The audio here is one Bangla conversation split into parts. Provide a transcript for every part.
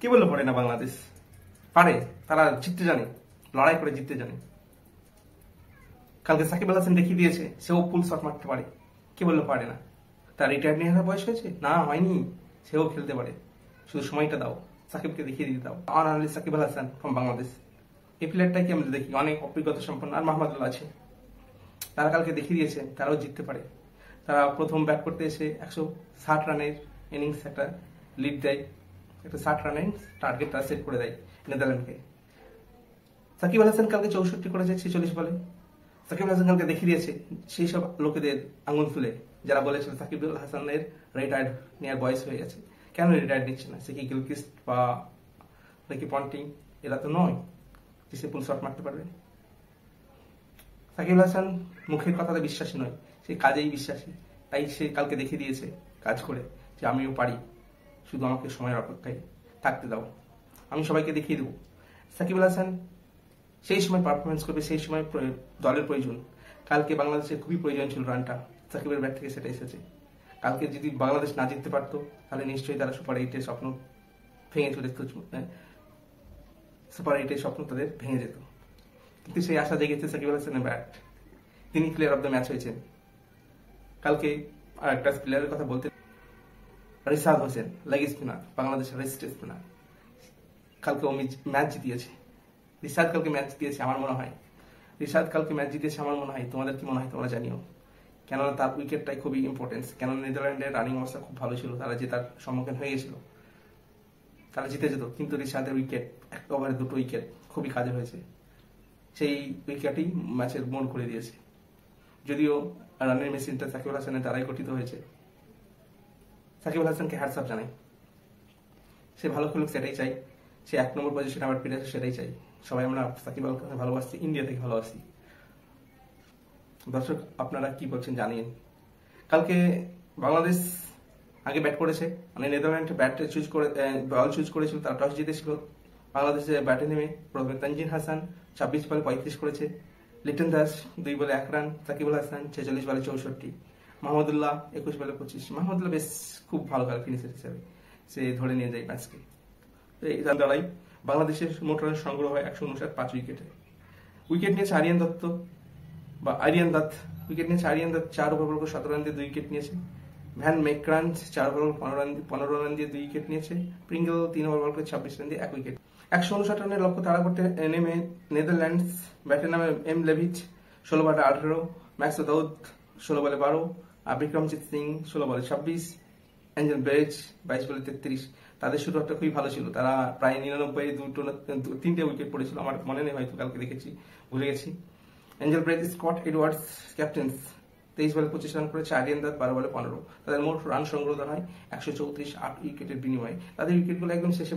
কি বললো পারে না বাংলাদেশ? পারে, তারা জিততে জানে, লড়াই করে জিততে জানে। কালকে সাকিব আল হাসান দেখিয়ে দিয়েছে সেও ফুল শট মারতে পারে। কি বললো পারে না? তার রিটায়ার নেওয়ার বয়স হয়েছে না? হয়নি, সেও খেলতে পারে, শুধু সময়টা দাও, সাকিবকে দেখিয়ে দিতে দাও। অনারলি সাকিব আল হাসান ফ্রম বাংলাদেশ, এই প্লেয়ারটাকে আমরা দেখি অনেক অভিজ্ঞতা সম্পন্ন। আর মাহমুদুল্লাহ আছে, তারা কালকে দেখিয়ে দিয়েছে তারাও জিততে পারে। তারা প্রথম ব্যাট করতে এসে 160 রানের ইনিংস একটা লিড দেয়, একটা 60 রানের টার্গেট তারা সেট করে দেয় নেদারল্যান্ডকে। সাকিব আল হাসান কালকে 64 করেছে 46 বলে। সাকিব আল হাসান কালকে দেখিয়ে দিয়েছে সেই সব লোকেদের আঙুল ফুলে যারা বলেছিল সাকিব আল হাসানের রিটায়ার্ড নেওয়ার বয়স হয়ে গেছে। কেন রিটায়ার্ড নিচ্ছে না? সে কি গিলক্রিস্ট বা নাকি পন্টিং? এরা তো নয় যে সে ফুল শট মারতে পারবে। সাকিব আল হাসান মুখের কথাতে বিশ্বাসী নয়, সে কাজেই বিশ্বাসী। তাই সে কালকে দেখিয়ে দিয়েছে কাজ করে যে আমিও পারি, শুধু আমাকে সময়ের অপেক্ষায় থাকতে দাও, আমি সবাইকে দেখিয়ে দেবো। সাকিব আল হাসান সেই সময় পারফরমেন্স করবে, সেই সময় দলের প্রয়োজন। কালকে বাংলাদেশের খুবই প্রয়োজন ছিল রানটা, সাকিবের ব্যাট থেকে সেটা এসেছে। কালকে যদি বাংলাদেশ না জিততে পারতো তাহলে নিশ্চয়ই তারা সুপার 8-এর স্বপ্ন ভেঙে চলে যেত, সুপার 8-এর স্বপ্ন তাদের ভেঙে যেত। কিন্তু সেই আশা জেগেছে সাকিব আল হাসানের ব্যাট, তিনি প্লেয়ার অফ দ্য ম্যাচ হয়েছেন। কালকে আর একটা প্লেয়ারের কথা বলতে, রিশাদ হোসেন লেগ স্পিনার, বাংলাদেশের রেস্ট স্পিনার, কালকে ও ম্যাচ জিতিয়েছে। রিশাদ কালকে ম্যাচ জিতিয়েছে আমার মনে হয়, রিশাদ কালকে ম্যাচ জিতিয়েছে আমার মনে হয়। তোমাদের কি মনে হয় তোমরা জানিও, কেননা তার উইকেটটাই খুবই ইম্পর্টেন্স। কেননা নেদারল্যান্ডের রানিং অবস্থা খুব ভালো ছিল, তারা যে তার সম্মুখীন হয়ে গেছিল তারা জিতে যেত। কিন্তু রিশাদের উইকেট, একটা ওভারে 2টো উইকেট খুবই কাজে হয়েছে, সেই উইকেটই ম্যাচের মোড় করে দিয়েছে। যদিও রানের মেশিনটা সাকিব আল হাসানের দ্বারাই গঠিত হয়েছে। সাকিব আল হাসানকে হ্যাটস অফ জানাই, সে ভালো খেলুক সেটাই চাই, সে 1 নম্বর পজিশনে আবার ফিরে আসে সেটাই চাই। সবাই আমরা সাকিব আল হাসানকে ভালোবাসি, ইন্ডিয়া থেকে ভালোবাসি। দর্শক আপনারা কি বলছেন জানিয়ে। কালকে বাংলাদেশ আগে ব্যাট করেছে, মানে নেদারল্যান্ড ব্যাট চুজ করে বল চুজ করেছিল, তারা টস জিতেছিল। বাংলাদেশে ব্যাটে নেমে প্রথমে তানজিন হাসান 26 বলে 35 করেছে, লিটন দাস 2 বলে 1 রান, সাকিব আল হাসান 46 বলে 64, মাহমুদুল্লাহ 21 বলে 25। মাহমুদুল্লাহ বেশ খুব ভালো খেলে ফিনিশার হিসেবে সে ধরে নিয়ে যায় ম্যাচকে। এই রান দ্বারাই বাংলাদেশের মোট রানের সংগ্রহ হয় 159, 5 উইকেটে। উইকেট নিয়েছে আরিয়ান দত্ত বা আরিয়ান দত্ত, উইকেট নিয়েছে Aryan Dutt 4 over ball 17 run দিয়ে 2 উইকেট নিয়েছে। Van Meekeren 4 over ball 15 run দিয়ে 2 উইকেট নিয়েছে। প্রিঙ্গল 3 ওভার বল 26 রান দিয়ে 1 উইকেট। 159 রানের লক্ষ্য তাড়া করতে নেমে নেদারল্যান্ডস ব্যাটে নামে এম লেভিচ 16 বলে 18, ম্যাক্স দাউদ 16 বলে 12, আর বিক্রমজিৎ সিং 16 বলে 26, অ্যাঞ্জেল ব্রেজ 22 বলে 33। তাদের শুরুটা খুবই ভালো ছিল, তারা প্রায় 99 3টে উইকেট পড়েছিল, আমার মনে নেই, হয়তো কালকে দেখেছি ভুলে গেছি। Engelbrecht, Scott Edwards captain's 23 বলে 25 রান করেছে, আরিয়ান দাস 12 বলে 15। তাদের মোট রান সংগ্রহ হয় 134, 8 উইকেটের বিনিময়ে। তাদের উইকেটগুলো একদম শেষে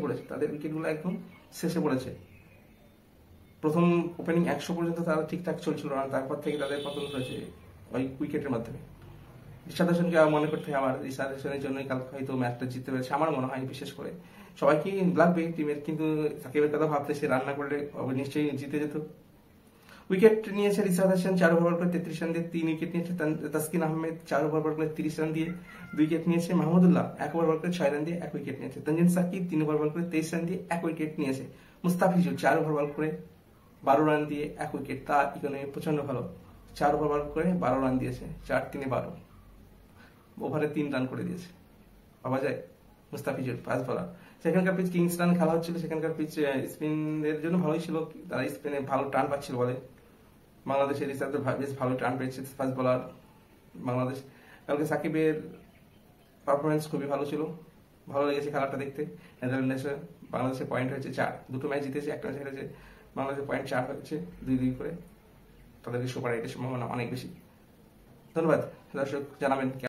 পড়েছে, প্রথম ওপেনিং 100 পর্যন্ত তারা ঠিকঠাক চলছিল রান, তারপর থেকে তাদের পতন হয়েছে ওই উইকেটের মাধ্যমে। রিশাদ হোসেনকে মনে করতে হয় আমার, রিশাদ হোসেনের জন্যই কালকে হয়তো ম্যাচটা জিততে পেরেছে আমার মনে হয়। বিশেষ করে সবাইকে লাগবে টিমের, কিন্তু সাকিবের কথা ভাবতে সে রান না করলে নিশ্চয়ই জিতে যেত। উইকেট নিয়েছে রিশাদ হোসেন 4 ওভার করে 33 রান দিয়ে 3 উইকেট নিয়েছে। তাসকিন আহমেদ 4 ওভার করে 30 রান দিয়ে 2 উইকেট নিয়েছে। মাহমুদুল্লাহ 1 ওভার করে 6 রান দিয়ে 1 উইকেট নিয়েছে। তানজিন সাকিব 3 ওভার করে 23 রান দিয়ে 1 উইকেট নিয়েছে। মুস্তাফিজুর 4 ওভার করে 12 রান দিয়ে 1 উইকেট। তার ইকোনমি প্রচন্ড ভালো, 4 ওভার করে 12 রান দিয়েছে, 4-3-12, ওভারে 3 রান করে দিয়েছে। ভাবা যায় মুস্তাফিজুর ফাস্ট বোলার। সেখানকার পিচ কিংসল্যান্ড খেলা হচ্ছিল, সেখানকার পিচ স্পিনের জন্য ভালোই ছিল, তারা স্পিনে ভালো টার্ন পাচ্ছিল বলে। বাংলাদেশের হিসাবে বেশ ভালো টার্ন পেয়েছে ফাস্ট বোলার বাংলাদেশ। কালকে সাকিবের পারফরমেন্স খুবই ভালো ছিল, ভালো লেগেছে খেলাটা দেখতে। নেদারল্যান্ডসে বাংলাদেশের পয়েন্ট হয়েছে 4, 2টো ম্যাচ জিতেছে, একটা ম্যাচ হেরেছে। বাংলাদেশের পয়েন্ট 4 হচ্ছে 2-2 করে, তাদের সুপার 8-এর সম্ভাবনা অনেক বেশি। ধন্যবাদ দর্শক, জানাবেন